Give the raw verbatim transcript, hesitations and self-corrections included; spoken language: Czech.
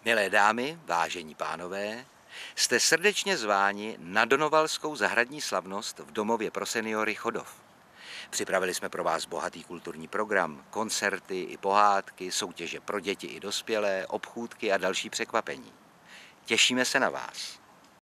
Milé dámy, vážení pánové, jste srdečně zváni na Donovalskou zahradní slavnost v domově pro seniory Chodov. Připravili jsme pro vás bohatý kulturní program, koncerty i pohádky, soutěže pro děti i dospělé, obchůdky a další překvapení. Těšíme se na vás.